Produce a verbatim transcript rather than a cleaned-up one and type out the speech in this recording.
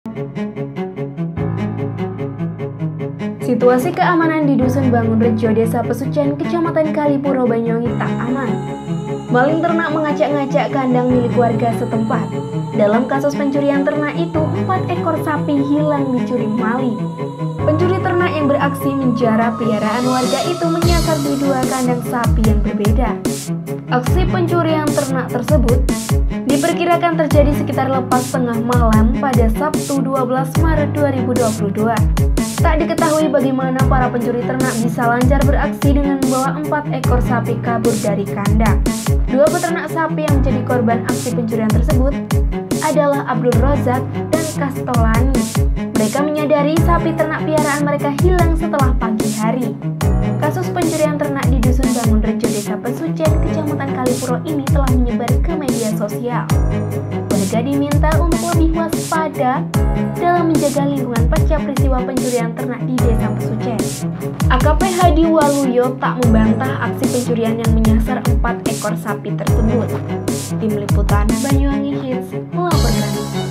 Situasi keamanan di Dusun Bangunrejo, Desa Pesucen, Kecamatan Kalipuro, Banyuwangi tak aman. Maling ternak mengacak-ngacak kandang milik warga setempat. Dalam kasus pencurian ternak itu, empat ekor sapi hilang dicuri maling. Pencuri ternak yang beraksi menjarah peliharaan warga itu menyasar di dua kandang sapi yang berbeda. Aksi pencurian ternak tersebut diperkirakan terjadi sekitar lepas tengah malam pada Sabtu dua belas Maret dua ribu dua puluh dua. Tak diketahui bagaimana para pencuri ternak bisa lancar beraksi dengan membawa empat ekor sapi kabur dari kandang. Dua peternak sapi yang menjadi korban aksi pencurian tersebut adalah Abdul Rozak dan Kastolani. Mereka menyadari sapi ternak piaraan mereka hilang setelah pagi hari. Kasus pencurian ternak di Dusun Bangunrejo, Desa Pesucen, Kecamatan Kalipuro ini telah menyebar ke media sosial. Warga diminta untuk lebih waspada dalam menjaga lingkungan pasca peristiwa pencurian ternak di Desa Pesucen. A K P Hadi Waluyo tak membantah aksi pencurian yang menyasar empat ekor sapi tersebut. Tim Liputan Banyuwangi Hits melaporkan.